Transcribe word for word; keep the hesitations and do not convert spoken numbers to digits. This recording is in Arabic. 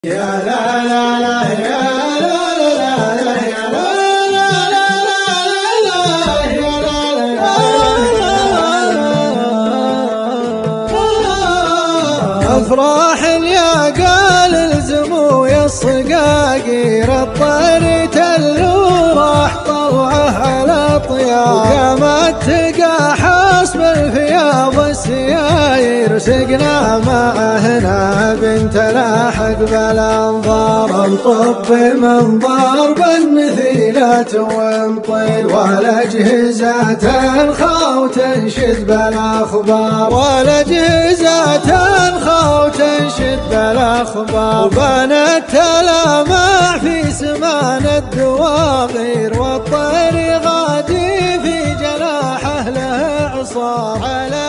يا لا لا لا يا لا لا لا يا لا لا لا يا لا لا افراح يا قال الزمو يا الصقاقير الطير تلو راح طوعه على طيار قامت تقى حسب الفياض السياير سقنا معهنا بنت لاحق بالانظار الطب منظار بالمثيلات ومطير والاجهزه تنخى وتنشد بالاخبار والاجهزه تنخى وتنشد بالاخبار وبنت تلامع في سمان الدواغير والطير غادي في جناحه له عصار.